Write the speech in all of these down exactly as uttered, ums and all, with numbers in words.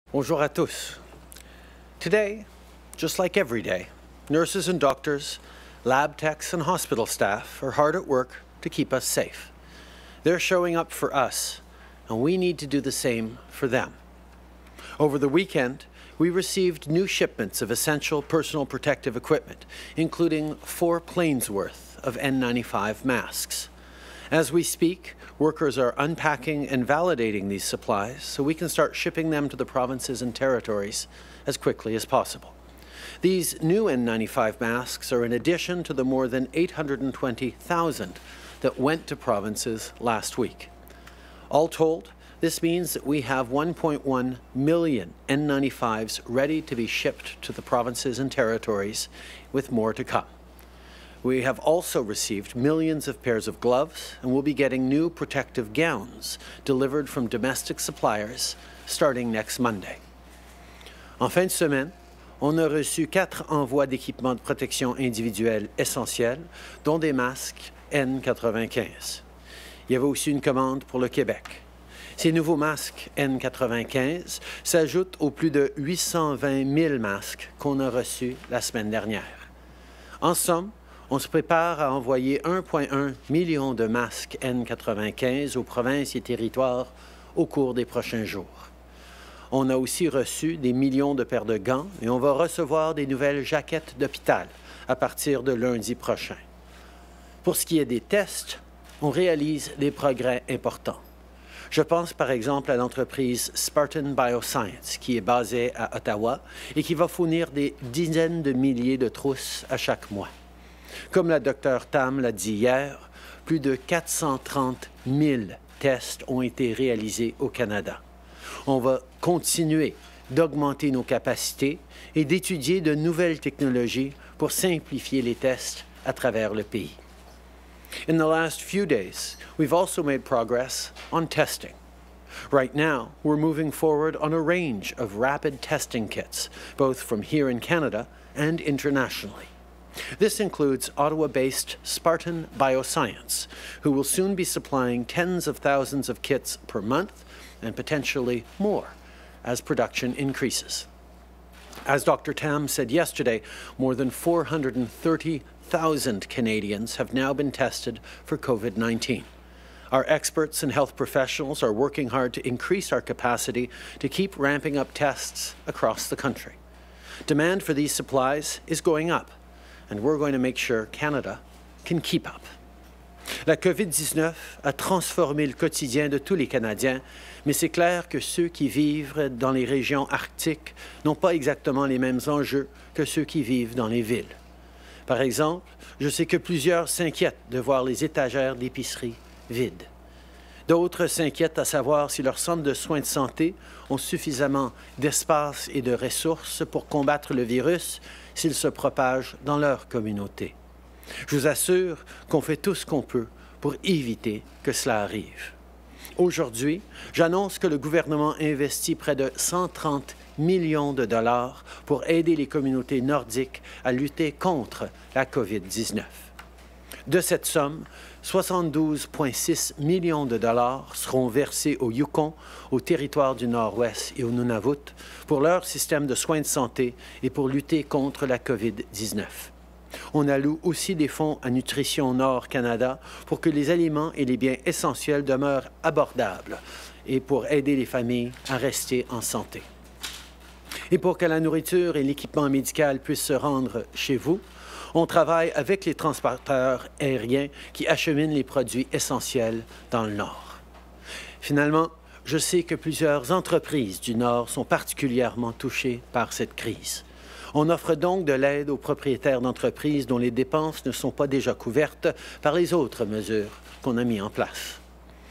Bonjour à tous. Today, just like every day, nurses and doctors, lab techs and hospital staff are hard at work to keep us safe. They're showing up for us, and we need to do the same for them. Over the weekend, we received new shipments of essential personal protective equipment, including four planes' worth of N ninety-five masks. As we speak, workers are unpacking and validating these supplies so we can start shipping them to the provinces and territories as quickly as possible. These new N ninety-five masks are in addition to the more than eight hundred twenty thousand that went to provinces last week. All told, this means that we have one point one million N ninety-fives ready to be shipped to the provinces and territories, with more to come. We have also received millions of pairs of gloves and will be getting new protective gowns delivered from domestic suppliers starting next Monday. En fin de semaine, on a reçu quatre envois d'équipements de protection individuelle essentiels, dont des masques N quatre-vingt-quinze. Il y avait aussi une commande pour le Québec. Ces nouveaux masques N quatre-vingt-quinze s'ajoutent aux plus de huit cent vingt mille masques qu'on a reçus la semaine dernière. En somme, on se prépare à envoyer un virgule un million de masques N quatre-vingt-quinze aux provinces et territoires au cours des prochains jours. On a aussi reçu des millions de paires de gants et on va recevoir des nouvelles jaquettes d'hôpital à partir de lundi prochain. Pour ce qui est des tests, on réalise des progrès importants. Je pense par exemple à l'entreprise Spartan Bioscience qui est basée à Ottawa et qui va fournir des dizaines de milliers de trousses à chaque mois. Comme la docteure Tam l'a dit hier, plus de quatre cent trente mille tests ont été réalisés au Canada. On va continuer d'augmenter nos capacités et d'étudier de nouvelles technologies pour simplifier les tests à travers le pays. In the last few days, we've also made progress on testing. Right now, we're moving forward on a range of rapid testing kits, both from here in Canada and internationally. This includes Ottawa-based Spartan Bioscience, who will soon be supplying tens of thousands of kits per month and potentially more as production increases. As Doctor Tam said yesterday, more than four hundred thirty thousand Canadians have now been tested for COVID nineteen. Our experts and health professionals are working hard to increase our capacity to keep ramping up tests across the country. Demand for these supplies is going up, and we're going to make sure Canada can keep up. La COVID dix-neuf a transformé le quotidien de tous les Canadiens, mais c'est clair que ceux qui vivent dans les régions arctiques n'ont pas exactement les mêmes enjeux que ceux qui vivent dans les villes. Par exemple, je sais que plusieurs s'inquiètent de voir les étagères d'épicerie vides. D'autres s'inquiètent à savoir si leurs centres de soins de santé ont suffisamment d'espace et de ressources pour combattre le virus s'il se propage dans leur communauté. Je vous assure qu'on fait tout ce qu'on peut pour éviter que cela arrive. Aujourd'hui, j'annonce que le gouvernement investit près de cent trente millions de dollars pour aider les communautés nordiques à lutter contre la COVID dix-neuf. De cette somme, soixante-douze virgule six millions de dollars seront versés au Yukon, au territoire du Nord-Ouest et au Nunavut pour leur système de soins de santé et pour lutter contre la COVID dix-neuf. On alloue aussi des fonds à Nutrition Nord Canada pour que les aliments et les biens essentiels demeurent abordables et pour aider les familles à rester en santé. Et pour que la nourriture et l'équipement médical puissent se rendre chez vous, on travaille avec les transporteurs aériens qui acheminent les produits essentiels dans le Nord. Finalement, je sais que plusieurs entreprises du Nord sont particulièrement touchées par cette crise. On offre donc de l'aide aux propriétaires d'entreprises dont les dépenses ne sont pas déjà couvertes par les autres mesures qu'on a mises en place.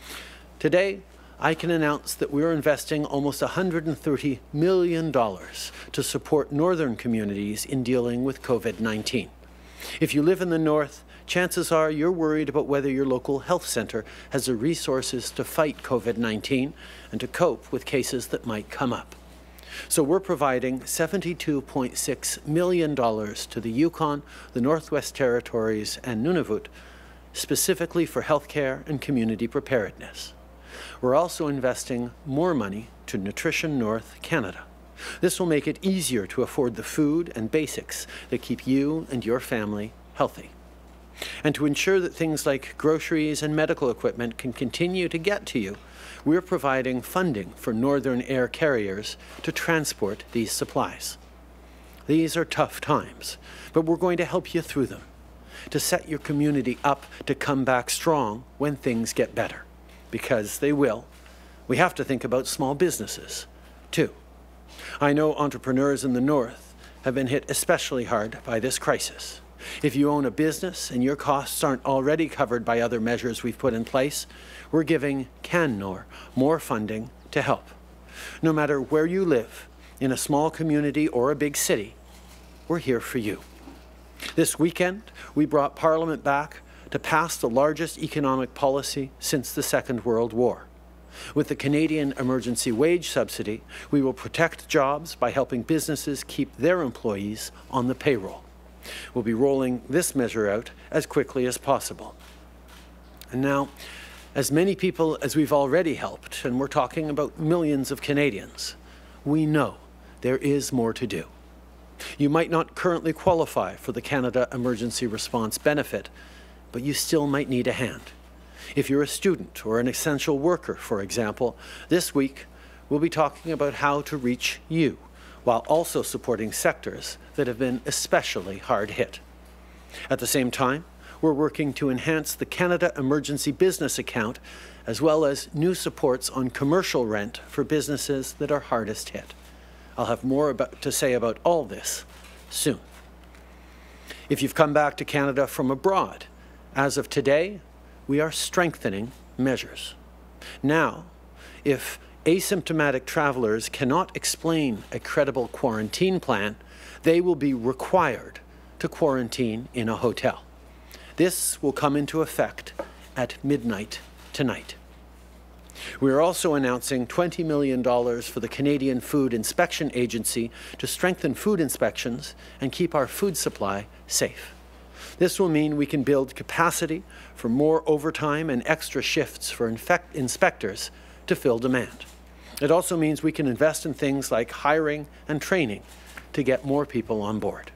Today, I can announce that we are investing almost one hundred thirty million dollars to support northern communities in dealing with COVID nineteen. If you live in the north, chances are you're worried about whether your local health centre has the resources to fight COVID nineteen and to cope with cases that might come up. So we're providing seventy-two point six million dollars to the Yukon, the Northwest Territories, and Nunavut, specifically for healthcare and community preparedness. We're also investing more money to Nutrition North Canada. This will make it easier to afford the food and basics that keep you and your family healthy. And to ensure that things like groceries and medical equipment can continue to get to you, we're providing funding for Northern Air carriers to transport these supplies. These are tough times, but we're going to help you through them, to set your community up to come back strong when things get better. Because they will. We have to think about small businesses, too. I know entrepreneurs in the North have been hit especially hard by this crisis. If you own a business and your costs aren't already covered by other measures we've put in place, we're giving CanNor more funding to help. No matter where you live, in a small community or a big city, we're here for you. This weekend, we brought Parliament back to pass the largest economic policy since the Second World War. With the Canadian Emergency Wage Subsidy, we will protect jobs by helping businesses keep their employees on the payroll. We'll be rolling this measure out as quickly as possible. And now, as many people as we've already helped, and we're talking about millions of Canadians, we know there is more to do. You might not currently qualify for the Canada Emergency Response Benefit, but you still might need a hand. If you're a student or an essential worker, for example, this week we'll be talking about how to reach you, while also supporting sectors that have been especially hard hit. At the same time, we're working to enhance the Canada Emergency Business Account, as well as new supports on commercial rent for businesses that are hardest hit. I'll have more about, to say about all this soon. If you've come back to Canada from abroad, as of today, we are strengthening measures. Now, if asymptomatic travelers cannot explain a credible quarantine plan, they will be required to quarantine in a hotel. This will come into effect at midnight tonight. We are also announcing twenty million dollars for the Canadian Food Inspection Agency to strengthen food inspections and keep our food supply safe. This will mean we can build capacity for more overtime and extra shifts for inspectors to fill demand. It also means we can invest in things like hiring and training to get more people on board.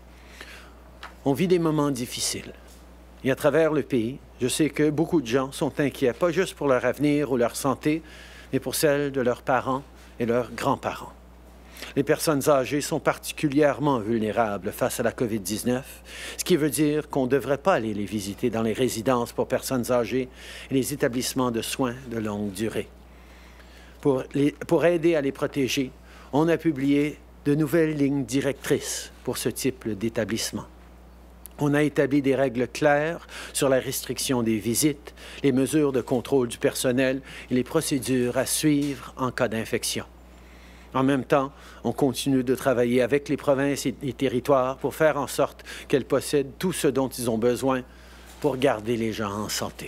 On vit des moments difficiles. Et à travers le pays, je sais que beaucoup de gens sont inquiets, pas juste pour leur avenir ou leur santé, mais pour celle de leurs parents et leurs grands-parents. Les personnes âgées sont particulièrement vulnérables face à la COVID dix-neuf, ce qui veut dire qu'on ne devrait pas aller les visiter dans les résidences pour personnes âgées et les établissements de soins de longue durée. Pour, les, pour aider à les protéger, on a publié de nouvelles lignes directrices pour ce type d'établissement. On a établi des règles claires sur la restriction des visites, les mesures de contrôle du personnel et les procédures à suivre en cas d'infection. En même temps, on continue de travailler avec les provinces et les territoires pour faire en sorte qu'elles possèdent tout ce dont ils ont besoin pour garder les gens en santé.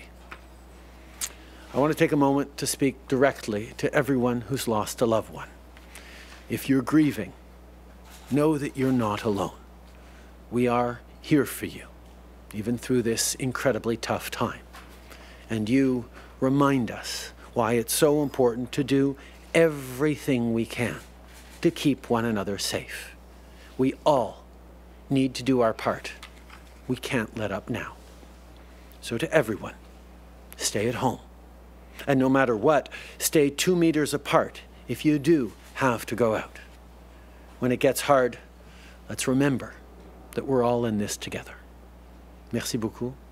I want to take a moment to speak directly to everyone who's lost a loved one. If you're grieving, know that you're not alone. We are here for you, even through this incredibly tough time. And you remind us why it's so important to do everything we can to keep one another safe. We all need to do our part. We can't let up now. So to everyone, stay at home. And no matter what, stay two meters apart if you do have to go out. When it gets hard, let's remember that we're all in this together. Merci beaucoup.